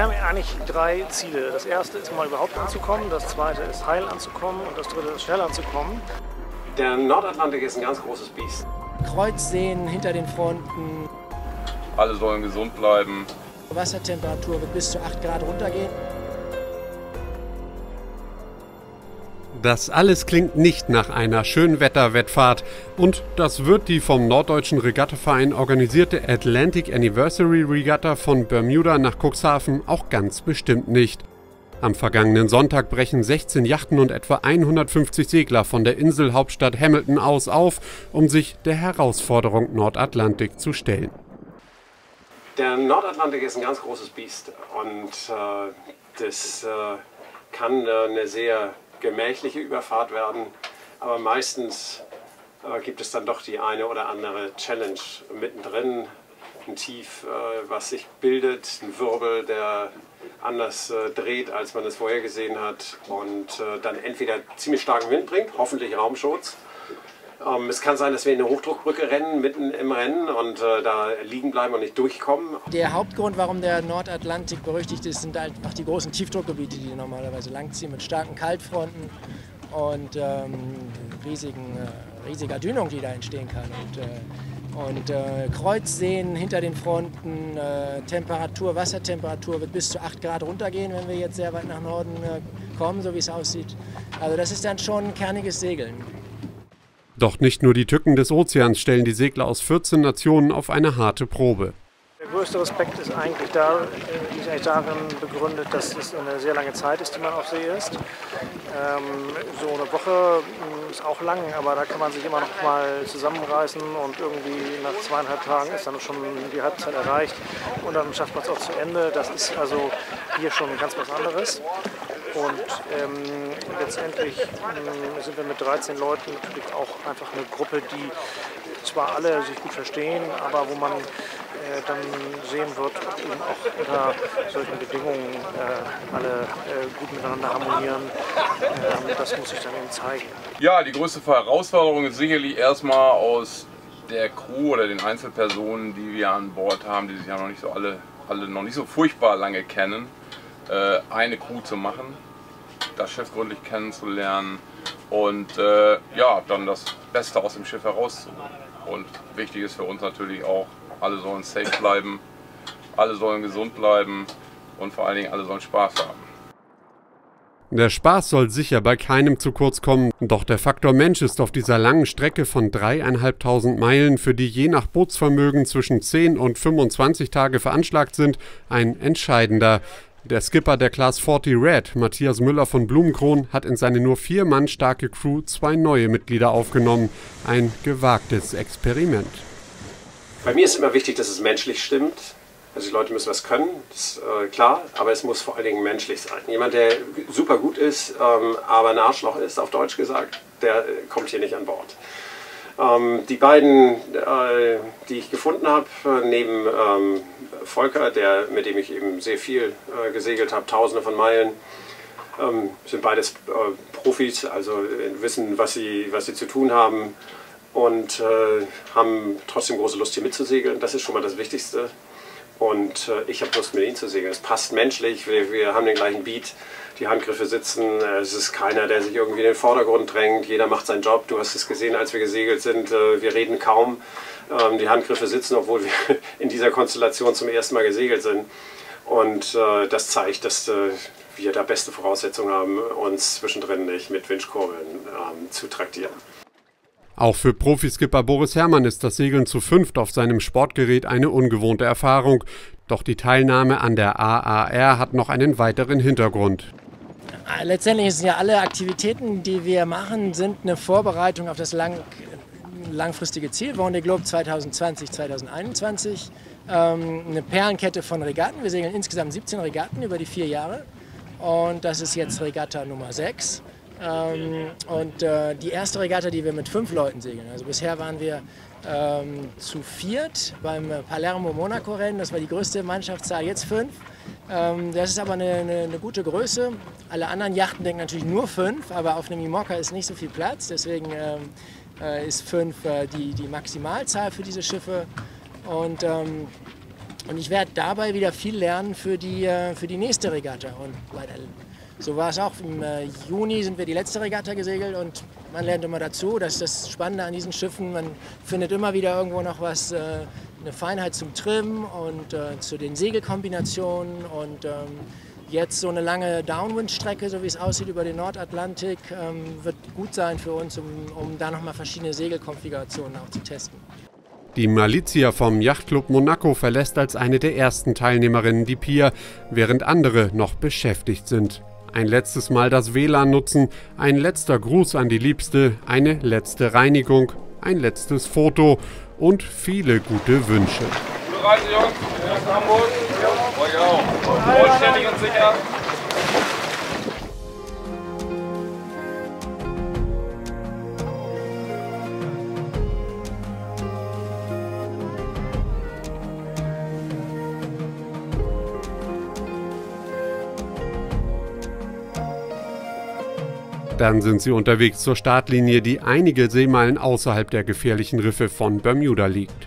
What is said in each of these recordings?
Wir haben eigentlich 3 Ziele. Das erste ist mal überhaupt anzukommen, das zweite ist heil anzukommen und das dritte ist schnell anzukommen. Der Nordatlantik ist ein ganz großes Biest. Kreuz sehen hinter den Fronten. Alle sollen gesund bleiben. Wassertemperatur wird bis zu 8 Grad runtergehen. Das alles klingt nicht nach einer Schönwetter-Wettfahrt und das wird die vom Norddeutschen Regattaverein organisierte Atlantic Anniversary Regatta von Bermuda nach Cuxhaven auch ganz bestimmt nicht. Am vergangenen Sonntag brechen 16 Yachten und etwa 150 Segler von der Inselhauptstadt Hamilton aus auf, um sich der Herausforderung Nordatlantik zu stellen. Der Nordatlantik ist ein ganz großes Biest und das kann eine sehr gemächliche Überfahrt werden, aber meistens gibt es dann doch die eine oder andere Challenge mittendrin, ein Tief, was sich bildet, ein Wirbel, der anders dreht, als man es vorher gesehen hat und dann entweder ziemlich starken Wind bringt, hoffentlich Raumschutz. Es kann sein, dass wir in eine Hochdruckbrücke rennen, mitten im Rennen und da liegen bleiben und nicht durchkommen. Der Hauptgrund, warum der Nordatlantik berüchtigt ist, sind halt auch die großen Tiefdruckgebiete, die normalerweise langziehen mit starken Kaltfronten und riesiger Dünung, die da entstehen kann. Und Kreuzseen hinter den Fronten, Wassertemperatur wird bis zu 8 Grad runtergehen, wenn wir jetzt sehr weit nach Norden kommen, so wie es aussieht. Also das ist dann schon ein kerniges Segeln. Doch nicht nur die Tücken des Ozeans stellen die Segler aus 14 Nationen auf eine harte Probe. Der größte Respekt ist eigentlich darin begründet, dass es eine sehr lange Zeit ist, die man auf See ist. So eine Woche ist auch lang, aber da kann man sich immer noch mal zusammenreißen und irgendwie nach 2,5 Tagen ist dann schon die Halbzeit erreicht und dann schafft man es auch zu Ende. Das ist also hier schon ganz was anderes. Und letztendlich sind wir mit 13 Leuten natürlich auch einfach eine Gruppe, die zwar alle sich gut verstehen, aber wo man dann sehen wird, ob eben auch unter solchen Bedingungen alle gut miteinander harmonieren. Das muss sich dann eben zeigen. Ja, die größte Herausforderung ist sicherlich erstmal aus der Crew oder den Einzelpersonen, die wir an Bord haben, die sich ja noch nicht so alle noch nicht so furchtbar lange kennen, eine Crew zu machen, das Schiff gründlich kennenzulernen und ja, dann das Beste aus dem Schiff herauszuholen. Und wichtig ist für uns natürlich auch, alle sollen safe bleiben, alle sollen gesund bleiben und vor allen Dingen alle sollen Spaß haben. Der Spaß soll sicher bei keinem zu kurz kommen, doch der Faktor Mensch ist auf dieser langen Strecke von 3.500 Meilen, für die je nach Bootsvermögen zwischen 10 und 25 Tage veranschlagt sind, ein entscheidender. Der Skipper der Class 40 Red, Matthias Müller von Blumenkron, hat in seine nur 4 Mann starke Crew 2 neue Mitglieder aufgenommen. Ein gewagtes Experiment. Bei mir ist immer wichtig, dass es menschlich stimmt. Also die Leute müssen was können, das ist klar, aber es muss vor allen Dingen menschlich sein. Jemand, der super gut ist, aber ein Arschloch ist, auf Deutsch gesagt, der kommt hier nicht an Bord. Die beiden, die ich gefunden habe, neben Volker, mit dem ich eben sehr viel gesegelt habe, Tausende von Meilen, sind beides Profis, also wissen, was sie zu tun haben und haben trotzdem große Lust hier mitzusegeln. Das ist schon mal das Wichtigste. Und ich habe Lust, mit ihnen zu segeln. Es passt menschlich, wir haben den gleichen Beat, die Handgriffe sitzen, es ist keiner, der sich irgendwie in den Vordergrund drängt, jeder macht seinen Job. Du hast es gesehen, als wir gesegelt sind, wir reden kaum, die Handgriffe sitzen, obwohl wir in dieser Konstellation zum ersten Mal gesegelt sind. Und das zeigt, dass wir da beste Voraussetzungen haben, uns zwischendrin nicht mit Windkurbeln zu traktieren. Auch für Profiskipper Boris Herrmann ist das Segeln zu 5 auf seinem Sportgerät eine ungewohnte Erfahrung. Doch die Teilnahme an der AAR hat noch einen weiteren Hintergrund. Letztendlich sind ja alle Aktivitäten, die wir machen, sind eine Vorbereitung auf das langfristige Ziel, Vendée Globe 2020, 2021. Eine Perlenkette von Regatten. Wir segeln insgesamt 17 Regatten über die 4 Jahre. Und das ist jetzt Regatta Nummer 6. Die erste Regatta, die wir mit 5 Leuten segeln. Also bisher waren wir zu 4 beim Palermo-Monaco-Rennen. Das war die größte Mannschaftszahl, jetzt 5. Das ist aber eine gute Größe. Alle anderen Yachten denken natürlich nur 5, aber auf einem IMOCA ist nicht so viel Platz. Deswegen ist 5 die Maximalzahl für diese Schiffe. Und Und ich werde dabei wieder viel lernen für die nächste Regatta. Und so war es auch. Im Juni sind wir die letzte Regatta gesegelt und man lernt immer dazu. Das ist das Spannende an diesen Schiffen. Man findet immer wieder irgendwo noch was, eine Feinheit zum Trimmen und zu den Segelkombinationen. Und jetzt so eine lange Downwind-Strecke, so wie es aussieht über den Nordatlantik, wird gut sein für uns, um da nochmal verschiedene Segelkonfigurationen auch zu testen. Die Malizia vom Yachtclub Monaco verlässt als eine der ersten Teilnehmerinnen die Pier, während andere noch beschäftigt sind. Ein letztes Mal das WLAN nutzen, ein letzter Gruß an die Liebste, eine letzte Reinigung, ein letztes Foto und viele gute Wünsche. Gute Reise, Jungs. Bis nach Hamburg. Ja, euch auch. Vollständig und sicher. Dann sind sie unterwegs zur Startlinie, die einige Seemeilen außerhalb der gefährlichen Riffe von Bermuda liegt.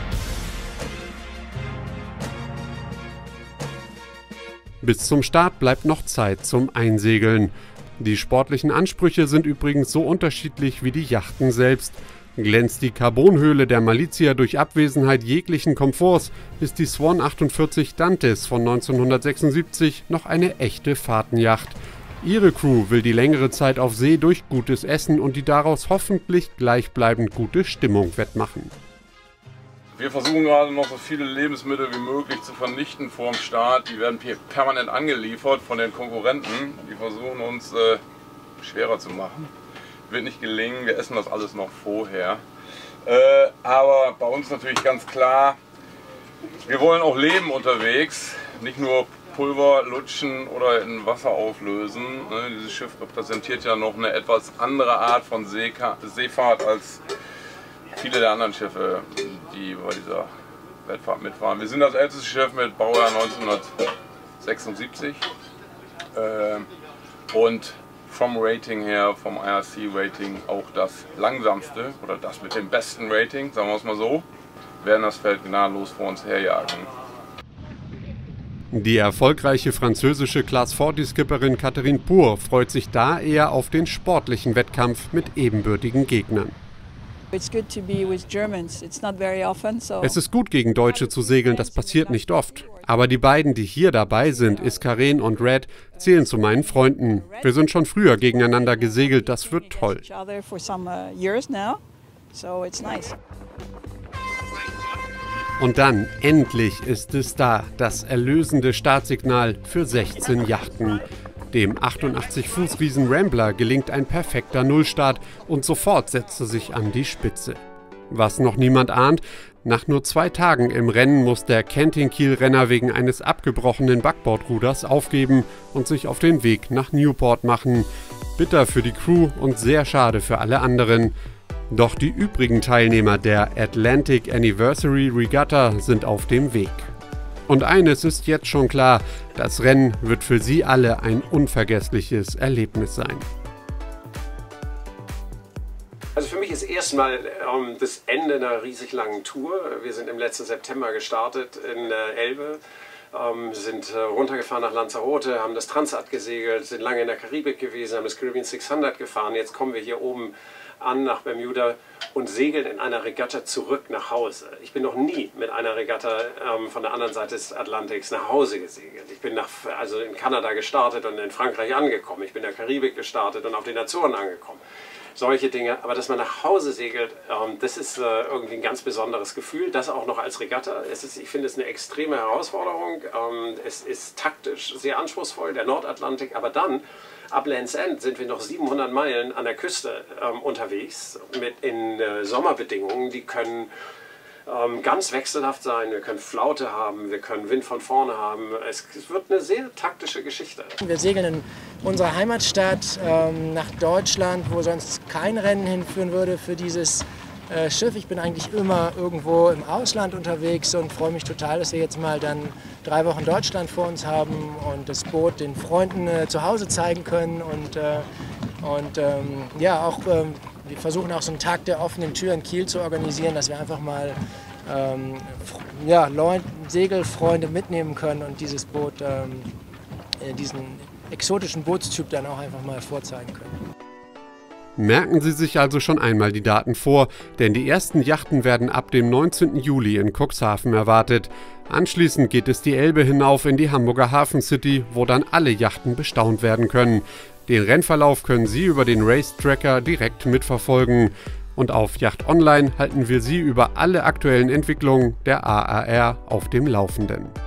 Bis zum Start bleibt noch Zeit zum Einsegeln. Die sportlichen Ansprüche sind übrigens so unterschiedlich wie die Yachten selbst. Glänzt die Carbonhöhle der Malizia durch Abwesenheit jeglichen Komforts, ist die Swan 48 Dantes von 1976 noch eine echte Fahrtenjacht. Ihre Crew will die längere Zeit auf See durch gutes Essen und die daraus hoffentlich gleichbleibend gute Stimmung wettmachen. Wir versuchen gerade noch so viele Lebensmittel wie möglich zu vernichten vor dem Start. Die werden permanent angeliefert von den Konkurrenten. Die versuchen uns schwerer zu machen. Wird nicht gelingen, wir essen das alles noch vorher. Aber bei uns natürlich ganz klar, wir wollen auch leben unterwegs, nicht nur Pulver lutschen oder in Wasser auflösen. Dieses Schiff repräsentiert ja noch eine etwas andere Art von Seefahrt als viele der anderen Schiffe, die bei dieser Wettfahrt mitfahren. Wir sind das älteste Schiff mit Baujahr 1976 und vom Rating her, vom IRC-Rating auch das langsamste oder das mit dem besten Rating, sagen wir es mal so, werden das Feld gnadenlos vor uns herjagen. Die erfolgreiche französische Class 40-Skipperin Catherine Pour freut sich da eher auf den sportlichen Wettkampf mit ebenbürtigen Gegnern. Es ist gut, gegen Deutsche zu segeln, das passiert nicht oft. Aber die beiden, die hier dabei sind, Iskaren und Red, zählen zu meinen Freunden. Wir sind schon früher gegeneinander gesegelt, das wird toll. Und dann, endlich ist es da, das erlösende Startsignal für 16 Yachten. Dem 88-Fuß-Riesen Rambler gelingt ein perfekter Nullstart und sofort setzt er sich an die Spitze. Was noch niemand ahnt, nach nur 2 Tagen im Rennen muss der Canting-Kiel-Renner wegen eines abgebrochenen Backbordruders aufgeben und sich auf den Weg nach Newport machen. Bitter für die Crew und sehr schade für alle anderen. Doch die übrigen Teilnehmer der Atlantic Anniversary Regatta sind auf dem Weg. Und eines ist jetzt schon klar, das Rennen wird für sie alle ein unvergessliches Erlebnis sein. Also für mich ist erstmal das Ende einer riesig langen Tour. Wir sind im letzten September gestartet in Elbe, sind runtergefahren nach Lanzarote, haben das Transat gesegelt, sind lange in der Karibik gewesen, haben das Caribbean 600 gefahren. Jetzt kommen wir hier oben an nach Bermuda und segeln in einer Regatta zurück nach Hause. Ich bin noch nie mit einer Regatta von der anderen Seite des Atlantiks nach Hause gesegelt. Ich bin also in Kanada gestartet und in Frankreich angekommen. Ich bin in der Karibik gestartet und auf den Azoren angekommen. Solche Dinge, aber dass man nach Hause segelt, das ist irgendwie ein ganz besonderes Gefühl, das auch noch als Regatta. Ich finde es eine extreme Herausforderung, es ist taktisch sehr anspruchsvoll, der Nordatlantik, aber dann ab Land's End sind wir noch 700 Meilen an der Küste unterwegs, in Sommerbedingungen, die können ganz wechselhaft sein, wir können Flaute haben, wir können Wind von vorne haben. Es wird eine sehr taktische Geschichte. Wir segeln in unsere Heimatstadt nach Deutschland, wo sonst kein Rennen hinführen würde für dieses Schiff. Ich bin eigentlich immer irgendwo im Ausland unterwegs und freue mich total, dass wir jetzt mal dann 3 Wochen Deutschland vor uns haben und das Boot den Freunden zu Hause zeigen können. Ja, auch wir versuchen auch so einen Tag der offenen Tür in Kiel zu organisieren, dass wir einfach mal Segelfreunde mitnehmen können und dieses Boot, diesen exotischen Bootstyp dann auch einfach mal vorzeigen können. Merken Sie sich also schon einmal die Daten vor, denn die ersten Yachten werden ab dem 19. Juli in Cuxhaven erwartet. Anschließend geht es die Elbe hinauf in die Hamburger Hafen City, wo dann alle Yachten bestaunt werden können. Den Rennverlauf können Sie über den Race Tracker direkt mitverfolgen. Und auf Yacht Online halten wir Sie über alle aktuellen Entwicklungen der AAR auf dem Laufenden.